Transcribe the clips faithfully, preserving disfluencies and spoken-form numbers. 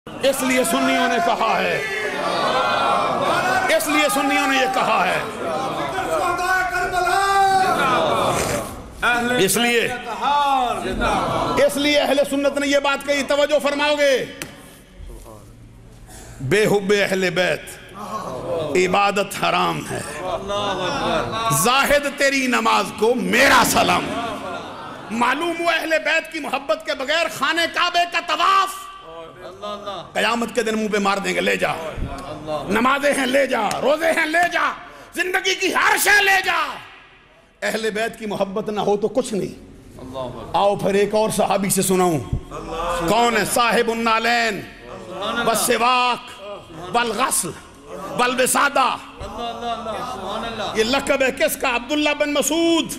اس لیے سنیوں نے کہا ہے اس لیے سنیوں نے یہ کہا ہے اس لیے اس لیے اہل سنت نے یہ بات کہی، توجہ فرماؤ گے، بے حب اہل بیت عبادت حرام ہے، زاہد تیری نماز کو میرا سلام۔ معلوم ہوا اہل بیت کی محبت کے بغیر خانہ کعبے کا طواف قیامت کے دن منہ پہ مار دیں گے، لے جا، نمازیں ہیں لے جا، روزے ہیں لے جا، زندگی کی ہر شے لے جا، اہل بیت کی محبت نہ ہو تو کچھ نہیں۔ آؤ پھر ایک اور صحابی سے سناؤں، کون ہے؟ صاحب النالین والسواک والغسل والوسادہ، یہ لقب ہے کس کا؟ عبداللہ بن مسعود۔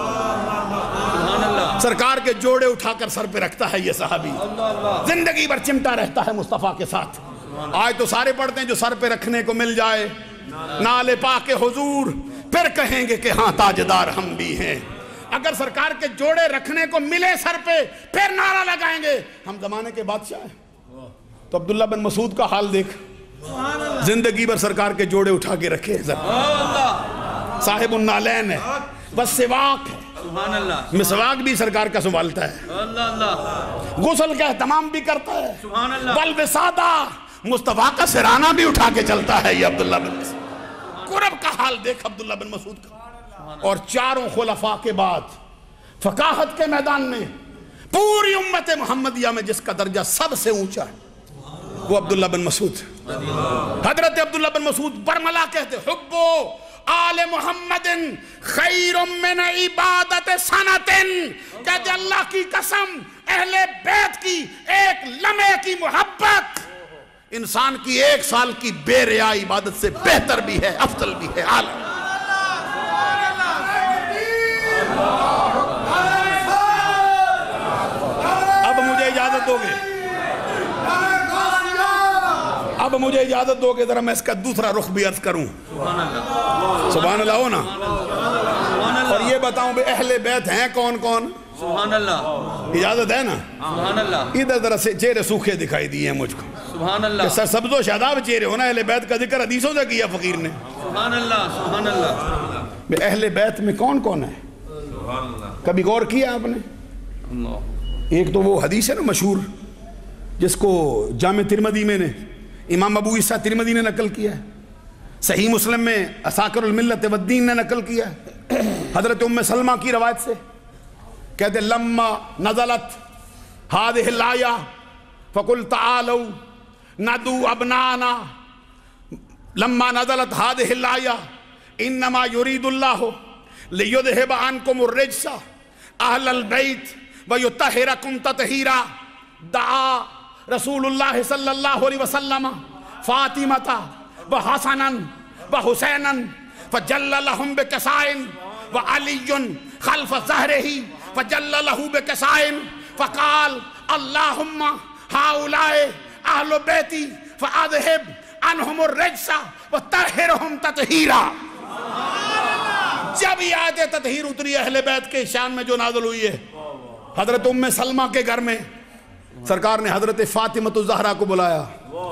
سرکار کے جوڑے اٹھا کر سر پہ رکھتا ہے یہ صحابی، زندگی بھر چمٹا رہتا ہے مصطفیٰ کے ساتھ۔ آج تو سارے پڑھتے ہیں جو سر پہ رکھنے کو مل جائے، نالے پاک حضور، پھر کہیں گے کہ ہاں تاجدار ہم بھی ہیں۔ اگر سرکار کے جوڑے رکھنے کو ملے سر پہ پھر نعرہ لگائیں گے ہم زمانے کے بادشاہ ہیں۔ تو عبداللہ بن مسعود کا حال دیکھ، زندگی بھر سرکار کے جوڑے اٹھا کے رکھے، صاحب النالین ہے، بس سواک ہے، مسواک بھی سرکار کا سنبھالتا ہے، غسل کا اہتمام بھی کرتا ہے، والوسادہ، مصطفیٰ کا سرانہ بھی اٹھا کے چلتا ہے یہ عبداللہ بن مسعود۔ قرب کا حال دیکھ عبداللہ بن مسعود کا۔ اور چاروں خلفاء کے بعد فقاہت کے میدان میں پوری امت محمدیہ میں جس کا درجہ سب سے اونچا ہے وہ عبداللہ بن مسعود۔ حضرت عبداللہ بن مسعود برملا کہتے، حبو آل محمد خیر من عبادت سنت، کہتے اللہ کی قسم اہل بیت کی ایک لمحے کی محبت انسان کی ایک سال کی بے ریا عبادت سے بہتر بھی ہے، افضل بھی ہے، اعلیٰ۔ اب مجھے اجازت دو گے اب مجھے اجازت دو گے ذرا میں اس کا دوسرا رخ بھی عرض کروں۔ سبحان اللہ ہو نا، اور یہ بتاؤں بے اہل بیت ہیں کون کون؟ سبحان اللہ، اجازت ہے نا؟ سبحان اللہ۔ ادھر ذرا سے چہرے سوکھے دکھائی دیے ہیں مجھ کو، سبحان اللہ، کہ سبز و شاداب چہرے ہونا۔ اہل بیت کا ذکر حدیثوں سے کیا فقیر نے۔ سبحان اللہ، سبحان اللہ۔ بے اہل بیت میں کون کون ہے؟ کبھی غور کیا آپ نے؟ ایک تو وہ حدیث ہے نا مشہور جس کو جامع ترمذی میں نے امام ابو عیسیٰ ترمذی نے نقل کیا ہے، صحیح مسلم میں اساکر الملت والدین نے نقل کیا ہے، حضرت ام سلمہ کی روایت سے کہتے لما نزلت هذه الآية فقل تعالوا ندعو ابنانا، لما نزلت هذه الآية انما يريد الله ليذهب عنكم الرجس اهل البيت ويطهركم تطهيرا، دعا رسول اللہ صلی اللہ علیہ وسلم فاطمة وحسنا وحسینا فجل لهم بكسائن وعلي خلف ظهره فجل له بكسائن فقال اللهم هؤلاء اهل بيتي فاذهب عنهم الرجس وطهرهم تطهيرا۔ جب یہ آیت تطہیر اتری اہل بیت کے شان میں جو نازل ہوئی ہے، حضرت ام سلمہ کے گھر میں سرکار نے حضرت فاطمہ الزہرا کو بلایا،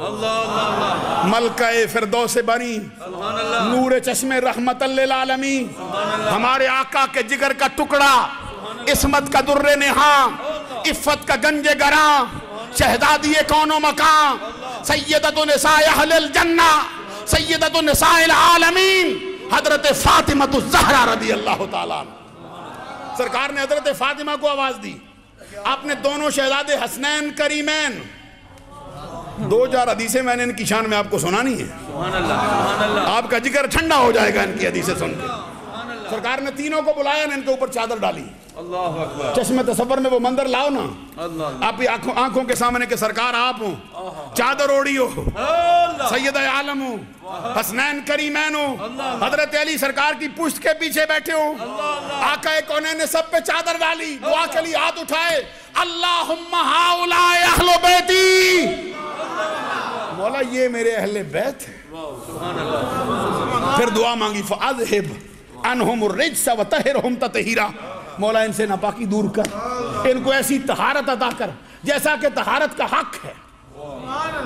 ملکہ فردوس بنی، نور چشم رحمت للعالمین، ہمارے آقا کے جگر کا ٹکڑا، عصمت کا در نہاں، عفت کا گنج گراں، شہزادی کون و مکان، سیدۃ نساء اہل الجنہ، سیدۃ نساء العالمین، حضرت فاطمہ الزہرا رضی اللہ تعالیٰ عنہ۔ سرکار نے حضرت فاطمہ کو آواز دی، آپ نے دونوں شہزادے حسنین کریمین، دو چار حدیثیں میں نے ان کی شان میں آپ کو سنانی ہے، سبحان اللہ، سبحان اللہ۔ آپ کا جگر ٹھنڈا ہو جائے گا ان کی حدیثیں سن کے۔ سرکار نے تینوں کو بلایا، ان کے اوپر چادر ڈالی، اللہ اکبر، چشم تصور میں وہ منظر لاؤ نا، اللہ، آپ کی آنکھوں کے سامنے کہ سرکار آپ ہوں، چادر اوڑی ہو، سید عالم ہو، حسنین کریمین ہو، حضرت علی سرکار کی پشت کے پیچھے بیٹھے ہو، آقا کونین نے سب پہ چادر ڈالی، دعا کے لیے ہاتھ اٹھائے، اللہم ہاؤلاء اہل بیتی، مولا یہ میرے اہل بیت ہیں۔ پھر دعا مانگی فَأَذْهِبْ عَنْهُمُ الرِّجْسَ وَطَهِرْهُمْ تَطْهِيرًا، مولا ان سے ناپاکی دور کر، ان کو ایسی طہارت عطا کر جیسا کہ طہارت کا حق ہے۔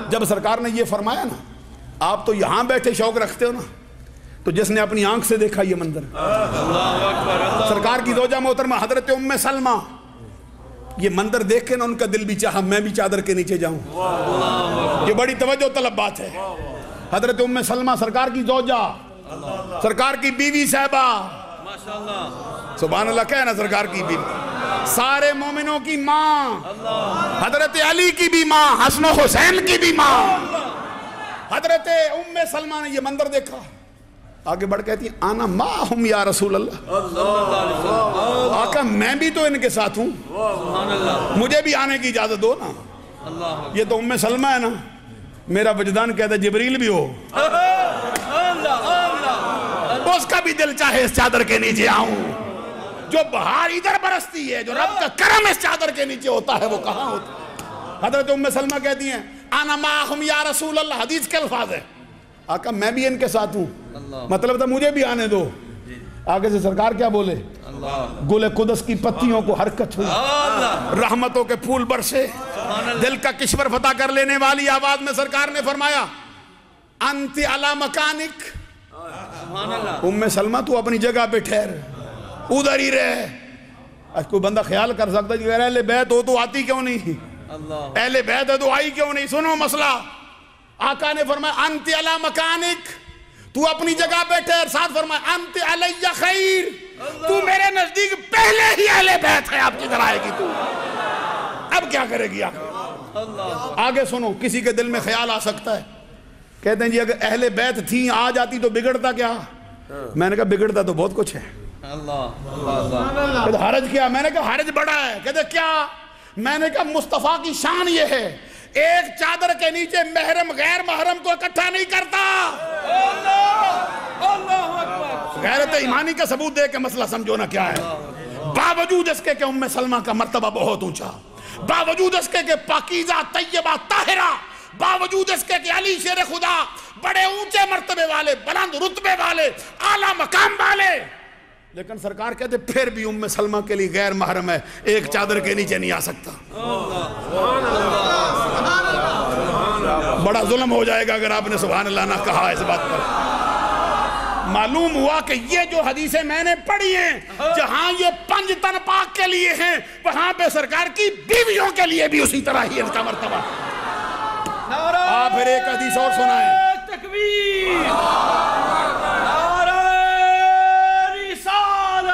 جب سرکار نے یہ فرمایا نا آپ تو یہاں بیٹھے شوق رکھتے ہو نا, تو جس نے اپنی آنکھ سے دیکھا یہ منظر, سرکار کی زوجہ محترمہ حضرت ام سلمہ, یہ منظر دیکھ کے نا ان کا دل بھی چاہا میں بھی چادر کے نیچے جاؤں. یہ بڑی توجہ طلب بات ہے. حضرت ام سلمہ سرکار کی زوجہ, سرکار کی بیوی صاحبہ, سبحان اللہ کہنا سرکار کی بیوی, سارے مومنوں کی ماں, حضرت علی کی بھی ماں, حسن و حسین کی بھی ماں. حضرت ام سلمہ نے یہ منظر دیکھا, آگے بڑھ کہتی ہیں آنا معہم یا رسول اللہ, آقا میں بھی تو ان کے ساتھ ہوں, مجھے بھی آنے کی اجازت دو نا. یہ تو ام سلمہ ہے نا, میرا وجدان کہتا ہے جبریل بھی ہو, اس کا بھی دل چاہے اس چادر کے نیچے آؤں. جو بہار ادھر برستی ہے, جو رب کا کرم اس چادر کے نیچے ہوتا ہے, وہ کہاں ہوتا ہے؟ حضرت ام سلمہ کہتی ہیں آنا معہم یا رسول اللہ, حدیث کے الفاظ ہے, آقا میں بھی ان کے ساتھ ہوں, مطلب تھا مجھے بھی آنے دو. آگے سے سرکار کیا بولے, گل قدس کی پتیوں کو حرکت ہوئی, رحمتوں کے پھول برسے, دل کا کشور فتح کر لینے والی آواز میں سرکار نے فرمایا انت علی مکانک, ام سلمہ تو اپنی جگہ پہ ٹھہر, ادھر ہی رہ. آج کوئی بندہ خیال کر سکتا ہے اہل بیت ہو تو آتی کیوں نہیں, اہل بیت ہے تو آئی کیوں نہیں. سنو مسئلہ, آقا نے فرمایا انت علی مکانک, تو اپنی جگہ پہ ٹھہر. ساتھ فرمایا انت علی خیر, تو میرے نزدیک پہلے ہی اہل بیت ہے, آپ کی طرح آئے گی تو, اب کیا کرے گی آپ؟ آگے سنو, کسی کے دل میں خیال آ سکتا ہے, کہتے ہیں جی اگر اہل بیت تھیں آ جاتی تو بگڑتا کیا؟ میں نے کہا بگڑتا تو بہت کچھ ہے. کہتے حرج کیا؟ میں نے کہا حرج بڑا ہے. کہتے کیا؟ میں نے کہا مصطفیٰ کی شان یہ ہے ایک چادر کے نیچے محرم غیر محرم کو اکٹھا نہیں کرتا. غیرت ایمانی کا ثبوت دے کے مسئلہ سمجھو نا کیا ہے. باوجود اس کے کہ ام سلمہ کا مرتبہ بہت اونچا, باوجود اس کے کہ پاکیزہ طیبہ طاہرہ, باوجود اس کے کہ علی شیر خدا بڑے اونچے مرتبے والے, بلند رتبے والے, اعلیٰ مقام والے, لیکن سرکار کہتے پھر بھی ام سلمہ کے لیے غیر محرم ہے, ایک چادر کے نیچے نہیں آ سکتا. بڑا ظلم ہو جائے گا اگر آپ نے سبحان اللہ نہ کہا اس بات پر. معلوم ہوا کہ یہ جو حدیثیں میں نے پڑھی ہیں, جہاں یہ پنج تن پاک کے لیے ہیں, وہاں پہ سرکار کی بیویوں کے لیے بھی اسی طرح ہی ان کا مرتبہ. آپ پھر ایک حدیث اور سنائیں. تکبیر, نعرہ رسالت,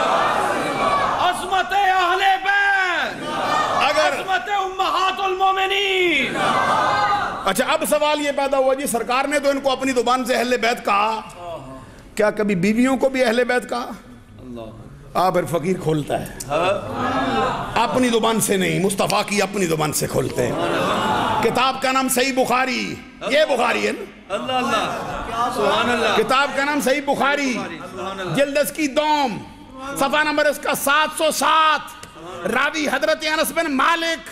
عظمت اہل بیت, عظمت امہات المومنین. اچھا اب سوال یہ پیدا ہوا جی سرکار نے تو ان کو اپنی زبان سے اہل بیت کہا, کیا کبھی بیویوں کو بھی اہل بیت کہا؟ آپ پھر فقیر کھولتا ہے, اپنی زبان سے نہیں, مصطفیٰ کی اپنی زبان سے کھولتے ہیں. کتاب کا نام صحیح بخاری, یہ بخاری ہے نا, اللہ اللہ سبحان اللہ, کتاب کا نام صحیح بخاری, جلد اس کی دوم, صفحہ نمبر اس کا سات سو سات, راوی حضرت انس بن مالک,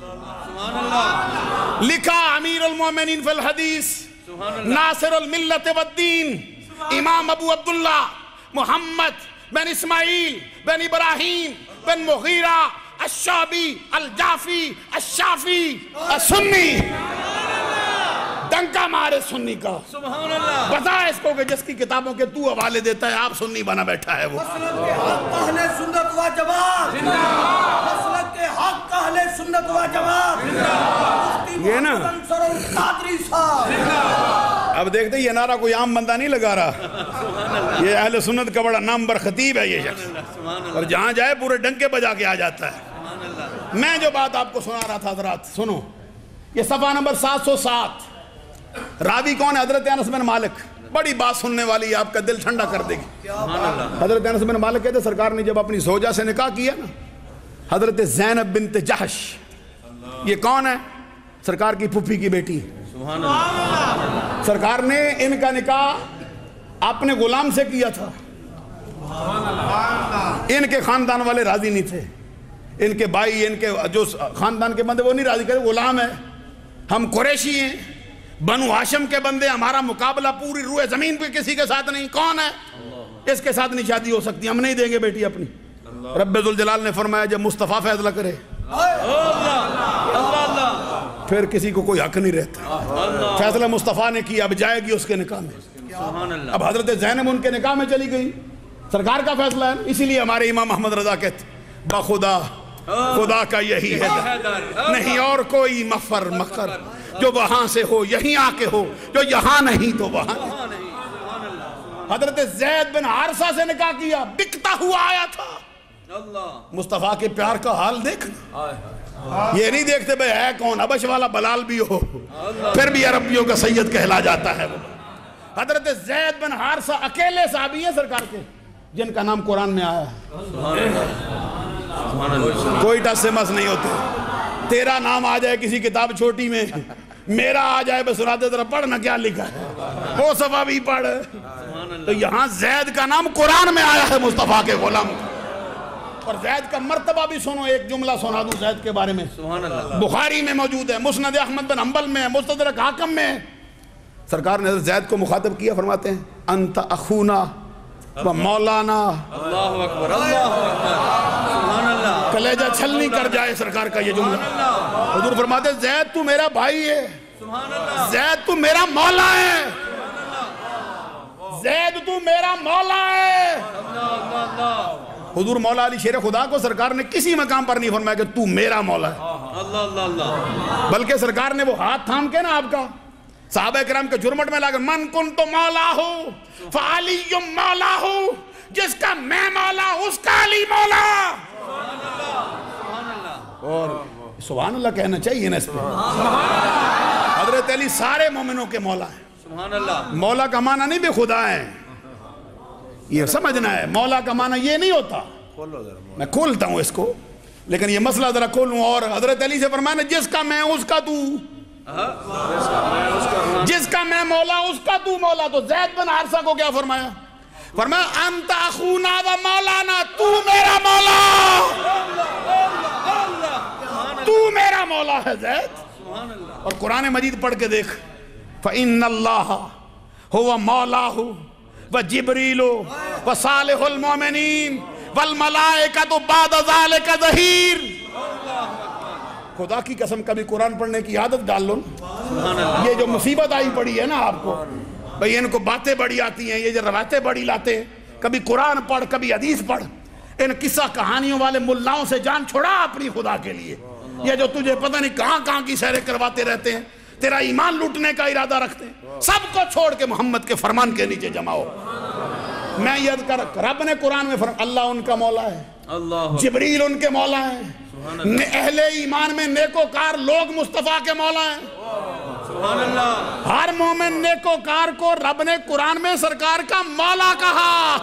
لکھا امیر المومنین فی الحدیث, ناصر الملت والدین, امام ابو عبداللہ محمد بن اسماعیل بن ابراہیم بن مغیرہ الشعبی الجعفی الشافی السنی. ڈنکا مارے سنی کا, سبحان اللہ. بتا اس کو کہ جس کی کتابوں کے تو حوالے دیتا ہے آپ سنی بنا بیٹھا ہے. وہ اہل سنت و جماعت, مسلک کے حق اہل سنت و جماعت, یہ نا قادری صاحب. اب دیکھتے یہ نعرہ کوئی عام بندہ نہیں لگا رہا, یہ اہل سنت کا بڑا نام بر خطیب ہے یہ شخص, اور جہاں جائے پورے ڈنکے بجا کے آ جاتا ہے. میں جو بات آپ کو سنا رہا تھا حضرات سنو, یہ صفحہ نمبر سات سو سات, راوی کون ہے؟ حضرت انس بن مالک. بڑی بات سننے والی آپ کا دل ٹھنڈا کر دے گی. حضرت انس بن مالک کہتے سرکار نے جب اپنی زوجہ سے نکاح کیا نا, حضرت زینب بنت جحش, یہ کون ہے؟ سرکار کی پھپھی کی بیٹی. سرکار نے ان کا نکاح اپنے غلام سے کیا تھا. ان کے خاندان والے راضی نہیں تھے, ان کے بھائی, ان کے جو خاندان کے بندے وہ نہیں راضی, کہتے غلام ہے, ہم قریشی ہیں, بنو ہاشم کے بندے, ہمارا مقابلہ پوری روئے زمین پہ کسی کے ساتھ نہیں, کون ہے اس کے ساتھ نہیں شادی ہو سکتی, ہم نہیں دیں گے بیٹی اپنی. رب ذوالجلال نے فرمایا جب مصطفیٰ فیصلہ کرے, اللہ اللہ, پھر کسی کو کوئی حق نہیں رہتا. فیصلہ مصطفیٰ نے کیا, اب جائے گی اس کے نکاح میں. اب حضرت زینب ان کے نکاح میں چلی گئی, سرکار کا فیصلہ ہے. اسی لیے ہمارے امام احمد رضا کہتے بخدا خدا کا یہی ہے نہیں اور کوئی مفر مکر, جو وہاں سے ہو یہیں آ کے ہو, جو یہاں نہیں تو وہاں نہیں. حضرت زید بن حارثہ سے نکاح کیا, بکتا ہوا آیا تھا. مصطفیٰ کے پیار کا حال دیکھنا, یہ نہیں دیکھتے بھئی ہے کون, حبش والا بلال بھی ہو پھر بھی عربیوں کا سید کہلا جاتا ہے. حضرت زید بن حارثہ اکیلے صحابی ہیں سرکار کے جن کا نام قرآن میں آیا ہے. کوئی ٹس سے مس نہیں ہوتے. تیرا نام آ جائے کسی کتاب چھوٹی میں, میرا آ جائے بس سناتے ذرا پڑھنا کیا لکھا ہے, وہ صفحہ بھی پڑھ. تو یہاں زید کا نام قرآن میں آیا ہے مصطفیٰ کے غلام. اور زید کا مرتبہ بھی سنو, ایک جملہ سنا دوں زید کے بارے میں. بخاری میں موجود ہے, مسند احمد بن حنبل میں, مستدرک حاکم میں. سرکار نے زید کو مخاطب کیا, فرماتے ہیں انت اخونا و مولانا. اللہ اکبر, اللہ اکبر, سبحان اللہ. کلیجہ چھلنی کر جائے سرکار کا یہ جملہ. حضور فرماتے ہیں زید تو میرا بھائی ہے, زید تو میرا مولا ہے, زید تو میرا مولا ہے. حضور مولا علی شیر خدا کو سرکار نے کسی مقام پر نہیں فرمایا کہ تو میرا مولا ہے, اللہ اللہ اللہ, بلکہ سرکار نے وہ ہاتھ تھام کے نا آپ کا صحابہ کرام کے جرمٹ میں لاکر من کنت مولا ہو فعلی مولا ہو, جس کا میں مولا اس کا علی مولا. اور سبحان اللہ کہنا چاہیے نا اس پہ. حضرت علی سارے مومنوں کے مولا ہیں. سبحان اللہ. مولا کا معنی نہیں بے خدا ہے, یہ سمجھنا ہے. مولا کا معنی یہ نہیں ہوتا, میں کھولتا ہوں اس کو لیکن یہ مسئلہ ذرا کھولوں. اور حضرت علی سے فرمایا جس کا میں اس کا تو, جس کا میں مولا اس کا تو مولا. تو زید بن حارثہ کو کیا فرمایا؟ فرمایا انت اخونا و مولانا, تو میرا مولا, تو میرا مولا ہے زید. اور قرآن مجید پڑھ کے دیکھ, فَإِنَّ اللَّهَ هُوَ مَوْلَاهُ وَجِبْرِيلُ وَصَالِحُ الْمُؤْمِنِينَ وَالْمَلَائِكَةُ بَعْدَ ذَلِكَ ظَهِيرٌ. خدا کی قسم کبھی قرآن پڑھنے کی عادت ڈال لو. یہ جو مصیبت آئی پڑی ہے نا آپ کو, بھئی ان کو باتیں بڑی آتی ہیں, یہ جو روایتیں بڑی لاتے ہیں, کبھی قرآن پڑھ کبھی حدیث پڑھ. ان قصہ کہانیوں والے ملاؤں سے جان چھوڑا اپنی خدا کے لیے. یہ جو تجھے پتہ نہیں کہاں کہاں کی سیریں کرواتے رہتے ہیں, تیرا ایمان لوٹنے کا ارادہ رکھتے ہیں, سب کو چھوڑ کے محمد کے فرمان کے نیچے جمع ہو. میں یاد کر, رب نے قرآن میں فرمایا اللہ ان کا مولا ہے, جبریل ان کے مولا ہیں, اہل ایمان میں نیکوکار لوگ مصطفیٰ کے مولا ہیں. سبحان اللہ. ہر مومن نیکوکار کو رب نے قرآن میں سرکار کا مولا کہا.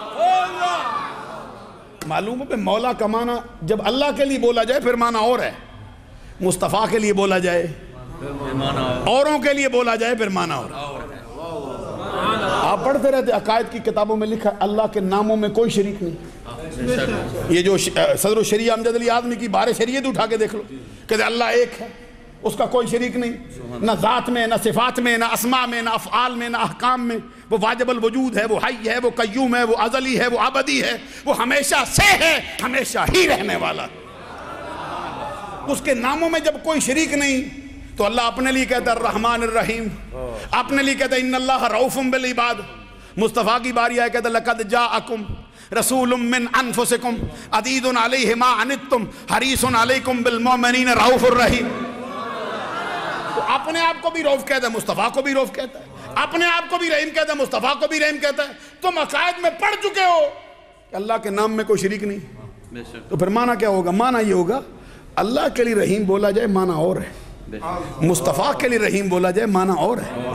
معلوم ہے کہ مولا کا معنی جب اللہ کے لیے بولا جائے پھر معنی اور ہے, مصطفیٰ کے لیے بولا جائے, اوروں کے لیے بولا جائے پھر معنی اور. آپ پڑھتے رہتے عقائد کی کتابوں میں لکھا اللہ کے ناموں میں کوئی شریک نہیں. یہ جو صدر الشریعہ امجد علی اعظمی کی بارے شریعت اٹھا کے دیکھ لو, کہتے اللہ ایک ہے, اس کا کوئی شریک نہیں, نہ ذات میں نہ صفات میں نہ اسماء میں نہ افعال میں نہ احکام میں. وہ واجب الوجود ہے, وہ حی ہے, وہ قیوم ہے, وہ ازلی ہے, وہ ابدی ہے, وہ ہمیشہ سے ہے, ہمیشہ ہی رہنے والا. اس کے ناموں میں جب کوئی شریک نہیں تو اللہ اپنے لیے کہتا ہے الرحمن الرحیم, اپنے لیے کہتا ہے ان اللہ رؤوف بالعباد. مصطفیٰ کی باری آئے کہتا ہے لقد جاءکم رسول من انفسکم عزیز علیہ ما عنتم حریص علیکم بالمؤمنین رؤوف الرحیم. تو اپنے آپ کو بھی رؤوف کہتا ہے, مصطفیٰ کو بھی رؤوف کہتا ہے, اپنے آپ کو بھی رحیم کہتا ہے, مصطفیٰ کو بھی رحیم کہتا ہے. تم عقائد میں پڑھ چکے ہو کہ اللہ کے نام میں کوئی شریک نہیں, تو پھر معنی کیا ہوگا؟ معنی یہ ہوگا اللہ کے لیے رحیم بولا جائے معنی اور ہے, مصطفیٰ کے لیے رحیم بولا جائے معنی اور ہے,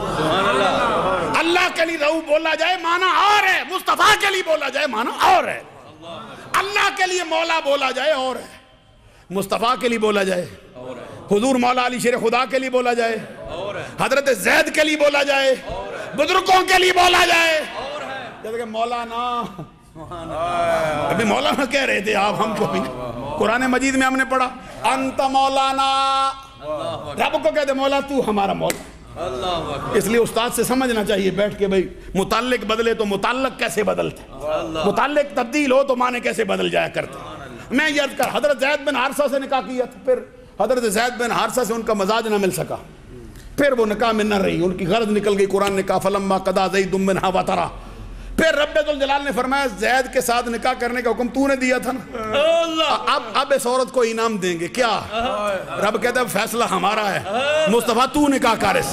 اللہ کے لیے رؤوف بولا جائے معنی اور ہے, مصطفیٰ کے لیے بولا جائے معنی اور ہے. اللہ کے لیے مولا بولا جائے اور ہے, مصطفیٰ کے لیے بولا جائے, حضور مولا علی شیر خدا کے لیے بولا جائے, حضرت زید کے لیے بولا جائے, بزرگوں کے لیے بولا جائے. جیسے کہ مولانا, ابھی مولانا کہہ رہے تھے آپ ہم کو بھی, قرآن مجید میں ہم نے پڑھا انت مولانا, رب کو کہتے مولا تو ہمارا مولا. اس لیے استاد سے سمجھنا چاہیے بیٹھ کے بھئی متعلق بدلے تو متعلق کیسے بدلتے, متعلق تبدیل ہو تو معنی کیسے بدل جایا کرتے. میں یاد کر حضرت زید بن حارثہ سے نکاح کیا تھا, پھر حضرت زید بن حارثہ سے ان کا مزاج نہ مل سکا، پھر وہ نکاح میں نہ رہی، ان کی غرض نکل گئی، قرآن نے کہا فلما قضا زید منہا وطرا، پھر رب ذوالجلال نے فرمایا زید کے ساتھ نکاح کرنے کا حکم تو نے دیا تھا نا، اب اب اس عورت کو انعام دیں گے کیا؟ رب کہتا ہے فیصلہ ہمارا ہے، مصطفیٰ تو نکاح کر اس،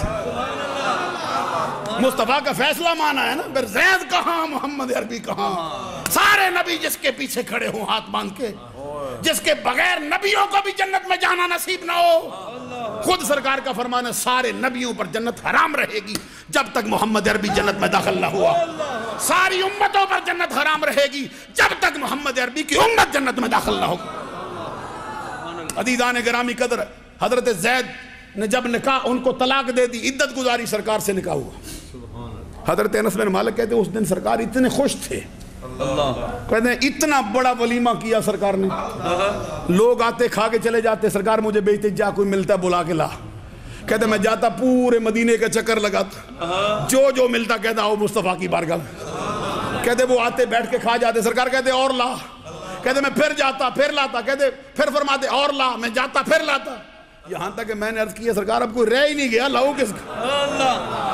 مصطفیٰ کا فیصلہ مانا ہے نا، پھر زید کہاں محمد عربی کہاں؟ سارے نبی جس کے پیچھے کھڑے ہوں ہاتھ باندھ کے، جس کے بغیر نبیوں کو بھی جنت میں جانا نصیب نہ ہو، خود سرکار کا فرمان ہے سارے نبیوں پر جنت حرام رہے گی جب تک محمد عربی جنت میں داخل نہ ہوا، ساری امتوں پر جنت حرام رہے گی جب تک محمد عربی کی امت جنت میں داخل نہ ہو۔ عزیزان گرامی قدر، حضرت زید نے جب نکاح ان کو طلاق دے دی، عدت گزاری، سرکار سے نکاح ہوا۔ حضرت انس بن مالک کہتے ہیں اس دن سرکار اتنے خوش تھے، کہتے ہیں اتنا بڑا ولیمہ کیا سرکار نے، لوگ آتے کھا کے چلے جاتے، سرکار مجھے بھیجتے جا کوئی ملتا ہے بلا کے لا، کہتے میں جاتا پورے مدینے کا چکر لگاتا، جو جو ملتا کہتا آؤ مصطفیٰ کی بارگاہ میں، کہتے وہ آتے بیٹھ کے کھا جاتے، سرکار کہتے اور لا، کہتے میں پھر جاتا پھر لاتا، کہتے پھر فرماتے اور لا، میں جاتا پھر لاتا، یہاں تک کہ میں نے عرض کیا سرکار اب کوئی رہ ہی نہیں گیا، لاؤ کس کا؟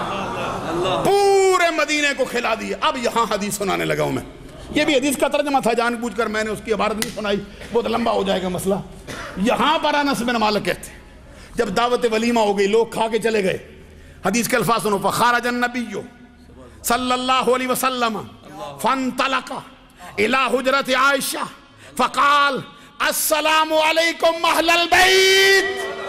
پورے مدینے کو کھلا دیے۔ اب یہاں حدیث سنانے لگا ہوں میں، یہ بھی حدیث کا ترجمہ تھا، جان بوجھ کر میں نے اس کی عبارت نہیں سنائی، بہت لمبا ہو جائے گا مسئلہ۔ یہاں پر انس بن مالک کہتے ہیں جب دعوت ولیمہ ہو گئی، لوگ کھا کے چلے گئے، حدیث کے الفاظ سنو، فخرج النبی صلی اللہ علیہ وسلم فانطلق الى حجرت عائشہ فقال السلام علیکم اہل البیت۔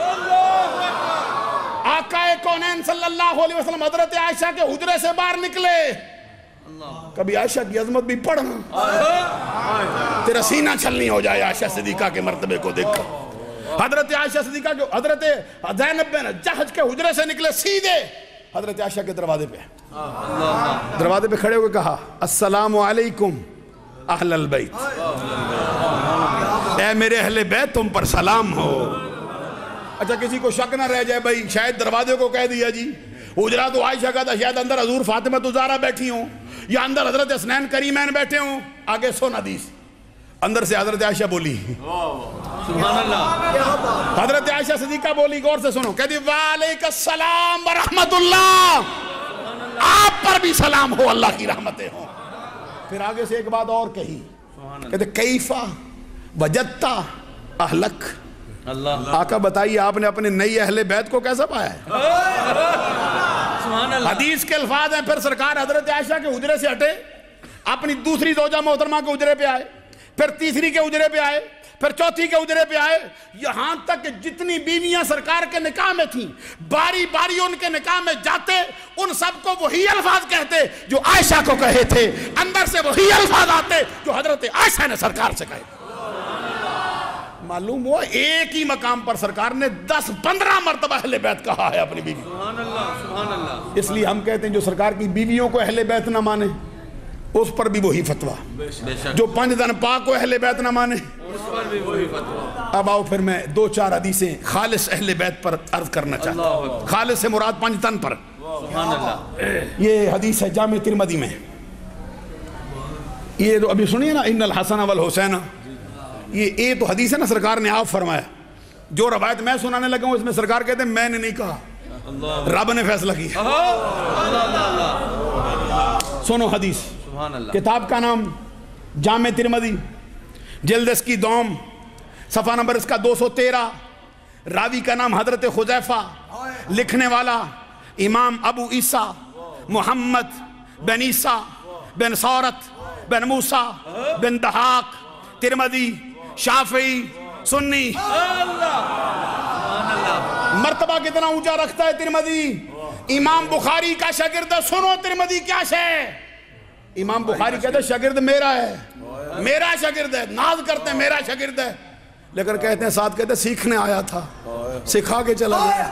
آقا کونین صلی اللہ علیہ وسلم حضرت عائشہ کے حجرے سے باہر نکلے، کبھی عائشہ کی عظمت بھی پڑھنا، تیرا سینہ چھلنی ہو جائے عائشہ صدیقہ کے مرتبے کو دیکھ کر۔ حضرت عائشہ صدیقہ کے، حضرت زینب بن جحش کے حجرے سے نکلے سیدھے حضرت عائشہ کے دروازے پہ، دروازے پہ کھڑے ہوئے کہا السلام علیکم اہل البیت، اے میرے اہل بیت تم پر سلام ہو۔ اچھا کسی کو شک نہ رہ جائے بھائی شاید دروازے کو کہہ دیا جی، حجرہ تو عائشہ کا تھا، شاید اندر حضور فاطمہ زہرا بیٹھی ہوں یا اندر حضرت حسنین کریمین بیٹھے ہوں، آگے سن حدیث، اندر سے حضرت عائشہ بولی، سبحان اللہ، حضرت عائشہ صدیقہ بولی، غور سے سنو، کہتی وعلیکم السلام ورحمت اللہ، آپ پر بھی سلام ہو، اللہ کی رحمتیں ہوں۔ پھر آگے سے ایک بات اور کہی، کہتے کیفا وجدتا اہلک، آقا بتائیے آپ نے اپنے نئی اہل بیت کو کیسا پایا ہے؟ حدیث کے الفاظ ہیں، پھر سرکار حضرت عائشہ کے حجرے سے ہٹے، اپنی دوسری زوجہ محترمہ کے حجرے پہ آئے، پھر تیسری کے حجرے پہ آئے، پھر چوتھی کے حجرے پہ آئے، یہاں تک کہ جتنی بیویاں سرکار کے نکاح میں تھیں باری باری ان کے نکاح میں جاتے، ان سب کو وہی الفاظ کہتے جو عائشہ کو کہے تھے، اندر سے وہی الفاظ آتے جو حضرت عائشہ نے سرکار سے کہے۔ معلوم ہوا ایک ہی مقام پر سرکار نے دس پندرہ مرتبہ اہل بیت کہا ہے اپنی بیوی، سبحان اللہ، سبحان اللہ۔ اس لیے ہم کہتے ہیں جو سرکار کی بیویوں کو اہل بیت نہ مانے اس پر بھی وہی فتویٰ، جو پنج دن پاک کو اہل بیت نہ مانے اس پر بھی وہی فتویٰ۔ اب آؤ پھر میں دو چار حدیثیں خالص اہل بیت پر عرض کرنا چاہتا ہوں، خالص سے مراد پنج تن پر۔ سبحان اللہ۔ یہ حدیث ہے جامع ترمذی میں، یہ تو ابھی سنیے نا ان الحسن والحسین، یہ اے تو حدیث ہے نا، سرکار نے آپ فرمایا، جو روایت میں سنانے لگا ہوں اس میں سرکار کہتے ہیں میں نے نہیں کہا، رب نے فیصلہ کیا۔ سنو حدیث، کتاب کا نام جامع ترمذی، جلد اس کی دوم، صفحہ نمبر اس کا دو سو تیرہ، راوی کا نام حضرت حذیفہ، لکھنے والا امام ابو عیسیٰ محمد بن عیسیٰ بن سورت بن موسیٰ بن دہاق، ترمذی، شافعی، سنی۔ مرتبہ کتنا اونچا رکھتا ہے ترمذی، امام بخاری کا شاگرد۔ سنو ترمذی کیا ہے، امام بخاری کہتے ہیں شاگرد میرا ہے، میرا شاگرد ہے، ناز کرتے ہیں میرا شاگرد ہے، لیکن کہتے ہیں ساتھ کہتے ہیں سیکھنے آیا تھا، سکھا کے چلا گیا۔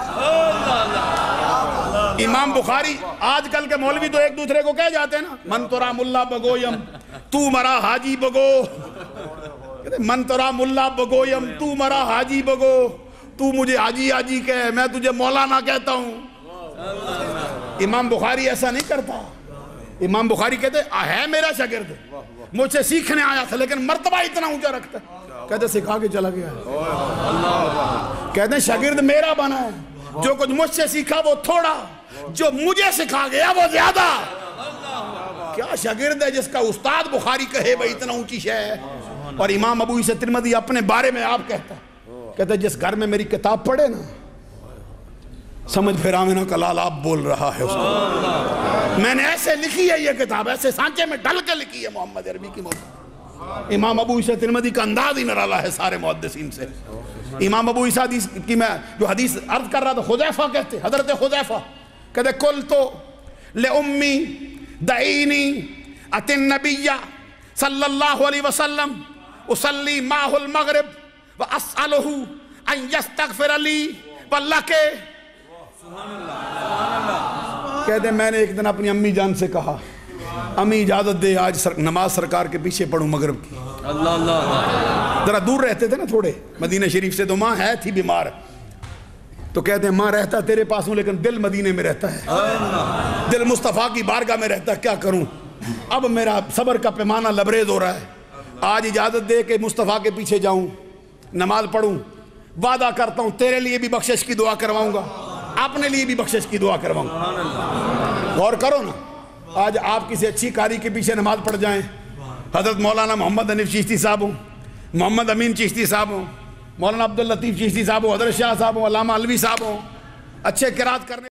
امام بخاری، آج کل کے مولوی تو ایک دوسرے کو کہہ جاتے ہیں نا، من ترا ملا بگویم تو مرا حاجی بگو، من ترا ملا بگویم تو مرا حاجی بگو، تو مجھے حاجی حاجی کہے میں تجھے مولانا کہتا ہوں۔ امام بخاری ایسا نہیں کرتا، امام بخاری کہتے ہے میرا شاگرد، مجھ سے سیکھنے آیا تھا، لیکن مرتبہ اتنا اونچا رکھتا ہے، کہتے سکھا کے چلا گیا ہے۔ کہتے ہیں شاگرد میرا بنا ہے، جو کچھ مجھ سے سیکھا وہ تھوڑا، جو مجھے سکھا گیا وہ زیادہ۔ کیا شاگرد ہے جس کا استاد بخاری کہے بھئی اتنا اونچی شے ہے؟ اور امام ابو عیسیٰ ترمذی اپنے بارے میں آپ کہتا ہے، کہتا ہے جس گھر میں میری کتاب پڑھے نا، سمجھ پھر آمینہ کا لال آپ بول رہا ہے اس کو۔ میں نے ایسے لکھی ہے یہ کتاب، ایسے سانچے میں ڈل کے لکھی ہے محمد عربی کی محمد۔ امام ابو عیسیٰ ترمذی کا انداز ہی نرالا ہے سارے محدثین سے۔ امام ابو عیسیٰ حدیث کی میں جو حدیث عرض کر رہا تھا، حذیفہ کہتے، حضرت حذیفہ کہتے قلتو لأمی دعینی اتی النبی صلی اللہ علیہ وسلم اصلی معہ المغرب واسألہ ان یستغفر لی واللکے۔ کہتے ہیں میں نے ایک دن اپنی امی جان سے کہا، امی اجازت دے آج نماز سرکار کے پیچھے پڑھوں مغرب کی۔ اللہ اللہ، ذرا دور رہتے تھے نا تھوڑے مدینہ شریف سے، تو ماں ہے تھی بیمار، تو کہتے ہیں ماں رہتا تیرے پاس ہوں لیکن دل مدینے میں رہتا ہے، دل مصطفیٰ کی بارگاہ میں رہتا ہے، کیا کروں؟ اب میرا صبر کا پیمانہ لبریز ہو رہا ہے، آج اجازت دے کہ مصطفیٰ کے پیچھے جاؤں، نماز پڑھوں، وعدہ کرتا ہوں تیرے لیے بھی بخشش کی دعا کرواؤں گا، اپنے لیے بھی بخشش کی دعا کرواؤں گا۔ غور کرو نا، آج آپ کسی اچھی قاری کے پیچھے نماز پڑھ جائیں، حضرت مولانا محمد حنیف چشتی صاحب ہوں، محمد امین چشتی صاحب ہوں، مولانا عبداللطیف چشتی صاحب ہوں، حضرت شاہ صاحب ہوں، علامہ علوی صاحب ہوں، اچھے قرات کرنے